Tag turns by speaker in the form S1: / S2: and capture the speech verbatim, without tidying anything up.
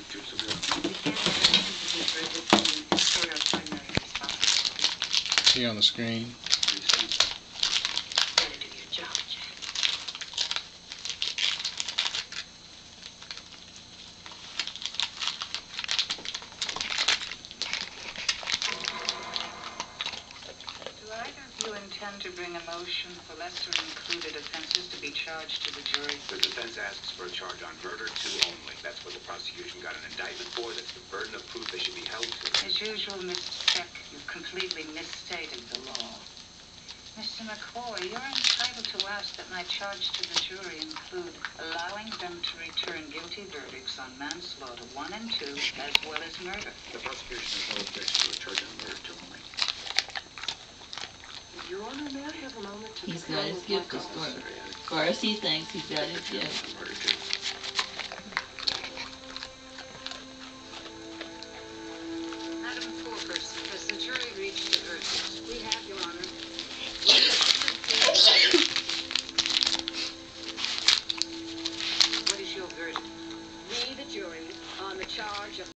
S1: See on the screen.
S2: Intend to bring a motion for lesser included offenses to be charged to the jury.
S3: The defense asks for a charge on murder two only. That's what the prosecution got an indictment for. That's the burden of proof they should be held to.
S2: As usual, Mister Peck, you've completely misstated the law. Mister McCoy, you're entitled to ask that my charge to the jury include allowing them to return guilty verdicts on manslaughter one and two, as well as murder.
S3: The prosecution has no objection to a charge on murder two only.
S2: Your Honor, may I have a moment to
S4: He's got his gift, as far as he thinks he's got his gift.